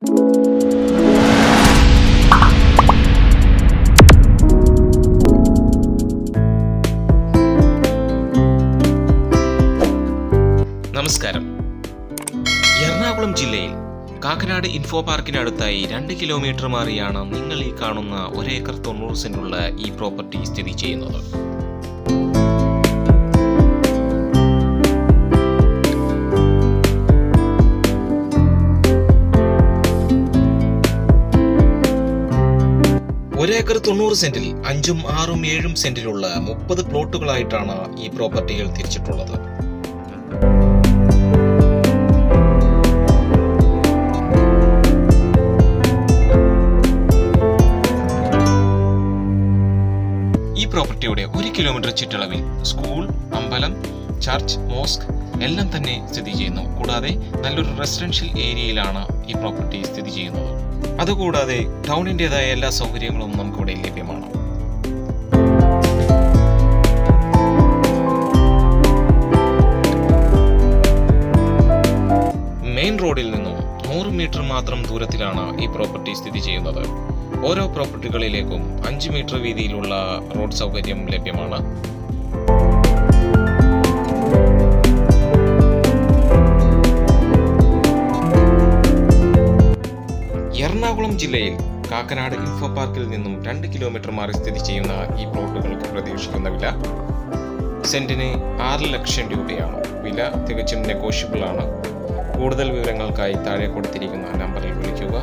നമസ്കാരം. എറണാകുളം ജില്ലയിൽ കാക്കനാട് ഇൻഫോപാർക്കിനടുത്തായി 2 കിലോമീറ്റർ മാറിയാണ് നിങ്ങൾ ഈ കാണുന്ന 1 ഏക്കർ 90 സെന്റുള്ള ഈ പ്രോപ്പർട്ടി സ്ഥിതി ചെയ്യുന്നത്. ഏക്കർ 90 സെന്റിൽ 5ഉം 6ഉം 7ഉം സെന്റിലുള്ള 30 പ്ലോട്ടുകളായിട്ടാണ് ഈ പ്രോപ്പർട്ടികൾ തിരിച്ചിട്ടുള്ളത്. ഈ പ്രോപ്പർട്ടിയുടെ 1 കിലോമീറ്റർ ചുറ്റളവിൽ സ്കൂൾ, അമ്പലം, ചർച്ച്, മോസ്ക് എല്ലാം തന്നെ സ്ഥിതി ചെയ്യുന്നു. കൂടാതെ നല്ലൊരു റെസിഡൻഷ്യൽ ഏരിയയിലാണ് ഈ പ്രോപ്പർട്ടി സ്ഥിതി ചെയ്യുന്നത്. അതുകൂടാതെ ടൗണിൻ്റെതായ എല്ലാ സൗകര്യങ്ങളും നമുക്കിവിടെ ലഭ്യമാണ്. മെയിൻ റോഡിൽ നിന്നും 100 മീറ്റർ മാത്രം ദൂരത്തിലാണ് ഈ പ്രോപ്പർട്ടി സ്ഥിതി ചെയ്യുന്നത്. ഓരോ പ്രോപ്പർട്ടികളിലേക്കും 5 മീറ്റർ വീതിയിലുള്ള റോഡ് സൗകര്യം ലഭ്യമാണ്. എറണാകുളം ജില്ലയിൽ കാക്കനാട് ഇൻഫോ പാർക്കിൽ നിന്നും 2 കിലോമീറ്റർ മാറി സ്ഥിതി ചെയ്യുന്ന ഈ പ്ലോട്ടുകൾക്ക് പ്രതീക്ഷിക്കുന്ന വില സെന്റിന് 6 ലക്ഷം രൂപയാണ്. വില തികച്ചും നെഗോഷ്യബിൾ ആണ്. കൂടുതൽ വിവരങ്ങൾക്കായി താഴെ കൊടുത്തിരിക്കുന്ന നമ്പറിൽ വിളിക്കുക.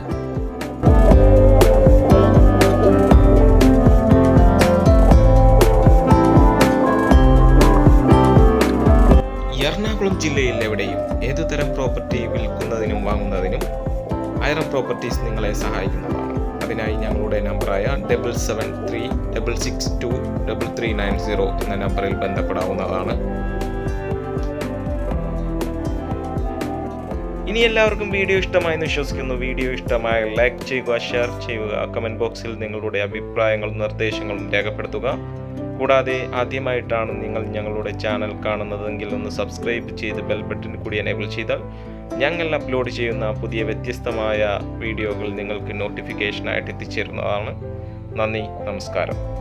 എറണാകുളം ജില്ലയിൽ എവിടെയും ഏതുതരം പ്രോപ്പർട്ടി വിൽക്കുന്നതിനും വാങ്ങുന്നതിനും IREM പ്രോപ്പർട്ടീസ് നിങ്ങളെ സഹായിക്കുന്നതാണ്. അതിനായി ഞങ്ങളുടെ നമ്പറായ 7736623390 എന്ന നമ്പറിൽ ബന്ധപ്പെടാവുന്നതാണ്. ഇനി എല്ലാവർക്കും വീഡിയോ ഇഷ്ടമായെന്ന് വിശ്വസിക്കുന്നു. വീഡിയോ ഇഷ്ടമായ ലൈക്ക് ചെയ്യുക, ഷെയർ ചെയ്യുക, കമൻറ്റ് ബോക്സിൽ നിങ്ങളുടെ അഭിപ്രായങ്ങളും നിർദ്ദേശങ്ങളും രേഖപ്പെടുത്തുക. കൂടാതെ ആദ്യമായിട്ടാണ് നിങ്ങൾ ഞങ്ങളുടെ ചാനൽ കാണുന്നതെങ്കിൽ ഒന്ന് സബ്സ്ക്രൈബ് ചെയ്ത് ബെൽ ബട്ടൺ കൂടി എനേബിൾ ചെയ്താൽ ഞങ്ങൾ അപ്ലോഡ് ചെയ്യുന്ന പുതിയ വ്യത്യസ്തമായ വീഡിയോകൾ നിങ്ങൾക്ക് നോട്ടിഫിക്കേഷനായിട്ട് എത്തിച്ചേരുന്നതാണ്. നന്ദി, നമസ്കാരം.